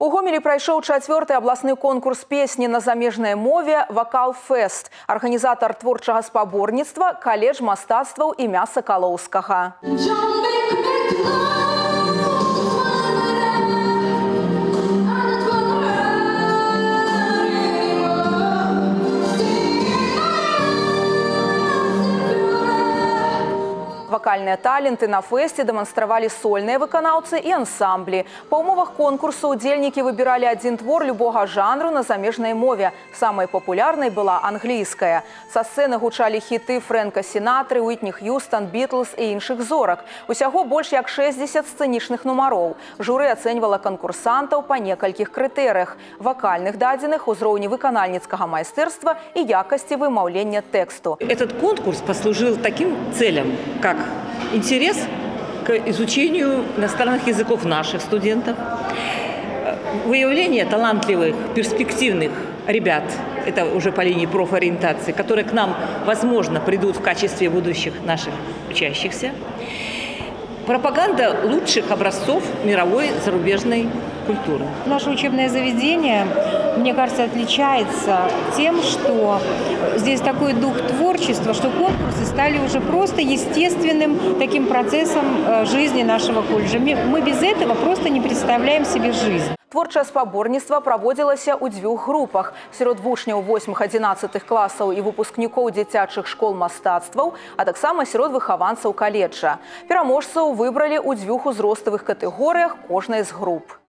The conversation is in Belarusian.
У Гомелі прайшоў 4-й абласны конкурс песні на замежнай мове «Вакал-фест». Арганізатар творчага спаборніцтва каледж мастацтваў імя Сакалоўскага. Вокальные таленты на фесте демонстровали сольные выканаўцы и ансамблі. По умовах конкурсу удзельники выбирали один твор любого жанру на замежной мове. Самой популярной была английская. Со сцены гучали хиты Фрэнка Сінатры, Уитни Хьюстон, Битлз и іншых зорак. Усяго больше як 60 сцэнічных нумароў. Журы оценивала конкурсантаў по некалькіх крытэрыях: вокальных дадзеных, узроўні выканальніцкага майстэрства и якасці вымаўлення тэксту. Этот конкурс послужил таким целям, как интерес к изучению иностранных языков наших студентов, выявление талантливых, перспективных ребят, это уже по линии профориентации, которые к нам, возможно, придут в качестве будущих наших учащихся, пропаганда лучших образцов мировой зарубежной культуры. Наше учебное заведение, мне кажется, отличается тем, что здесь такой дух творчества, что конкурсы стали уже просто естественным таким процессом жизни нашего колледжа. Мы без этого просто не представляем себе жизнь. Творчае спаборніцтва праводзілася ў дзвюх групах. Сярод вучняў 8-11 класаў і выпускнікоў дзіцячых школ мастацтваў, а таксама сярод выхаванцаў каледжа. Пераможцаў выбралі ў дзвюх узроставых катэгорыях кожнай з груп.